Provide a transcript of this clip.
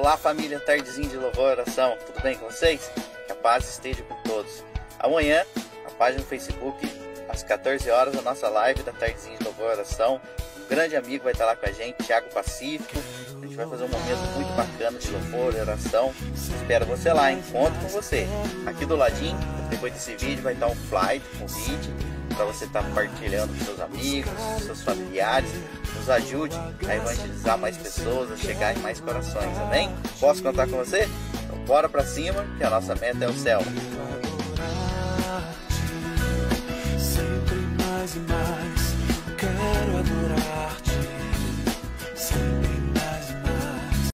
Olá, família Tardezinha de Louvor e Oração, tudo bem com vocês? Que a paz esteja com todos. Amanhã, na página do Facebook, às 14 horas, a nossa live da Tardezinha de Louvor e Oração. Um grande amigo vai estar lá com a gente, Thiago Pacífico. A gente vai fazer um momento muito bacana de louvor e oração. Espero você lá, encontro com você. Aqui do ladinho, depois desse vídeo, vai estar um flyer, um convite, para você estar compartilhando com seus amigos, seus familiares. Nos ajude a evangelizar mais pessoas, a chegar em mais corações, amém? Posso contar com você? Então bora pra cima, que a nossa meta é o céu. Sempre mais e mais.